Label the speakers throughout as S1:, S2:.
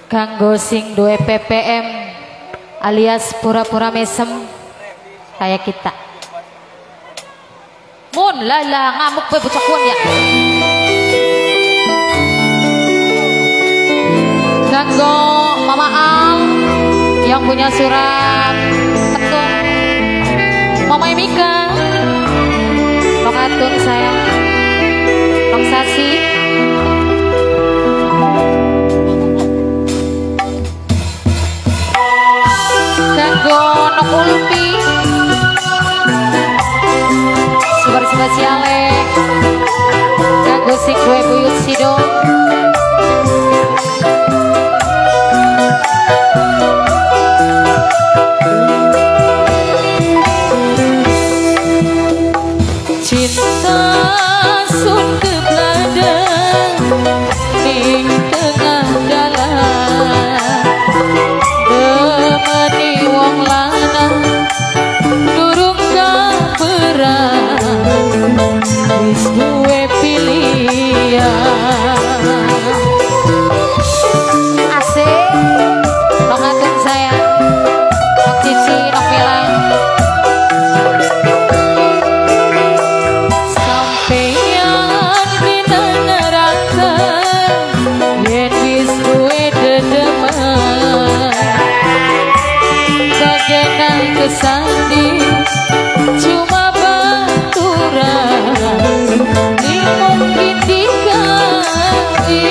S1: Kanggo sing duwe PPM alias pura-pura mesem kayak kita. Mun lala ngamuk be bocah kun ya. Kanggo Mama Al yang punya surat ketum, Mama Mika, Lokatun sayang, Nok Sasi. Kanggo Nok Ulpi, super spesiale, kanggo sing duwe buyut sido. Cinta sun kebladang ning tengah dalan, demeni wong lanang durung kaberan, wis duwe pilihan. Asik Nok Atun sayang, Nok Cici, Nok Mila. Kesandi cuma baturan ini mungkin dikali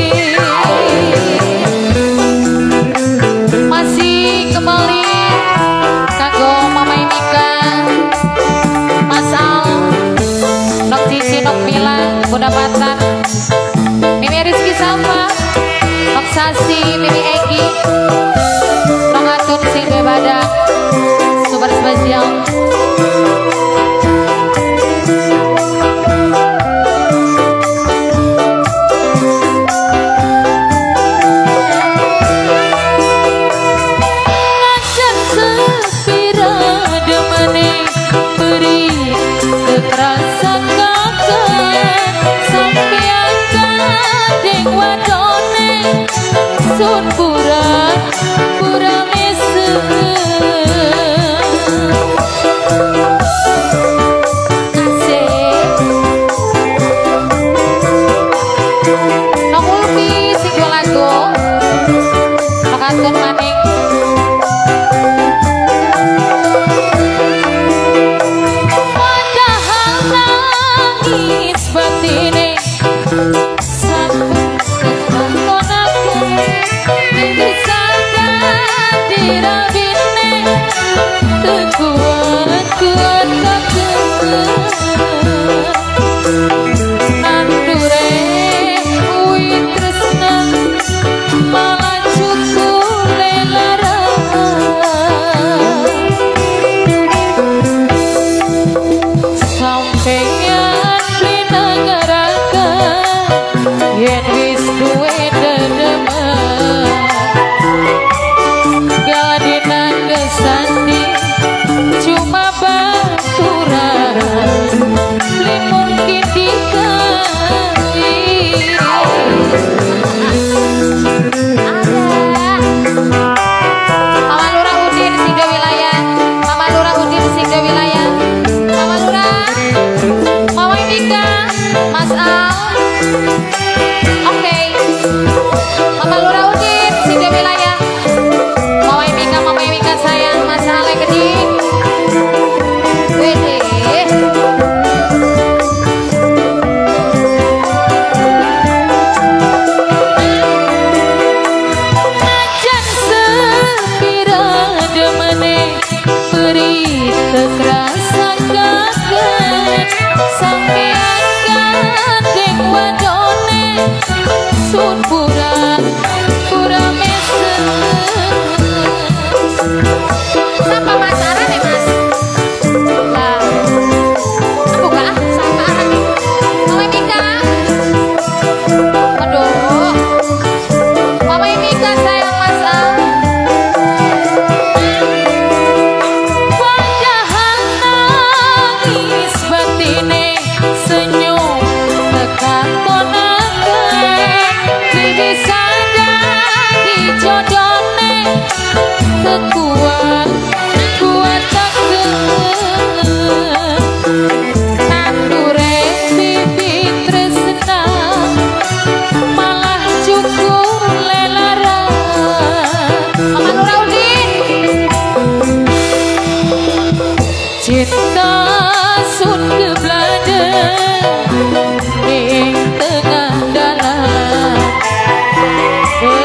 S1: masih kembali kanggo Mama Mika, Mas Al, Nok Cici, Nok Mila, Bunda Patan, Mimi Rizky Salma, Nok Sasi, Mimi Egi, Nok Atun sing bebadak super spesial. Ngajak sepira demene beri kekerasan kakek sampean kadeng wadone sun pura mesem.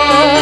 S1: Gue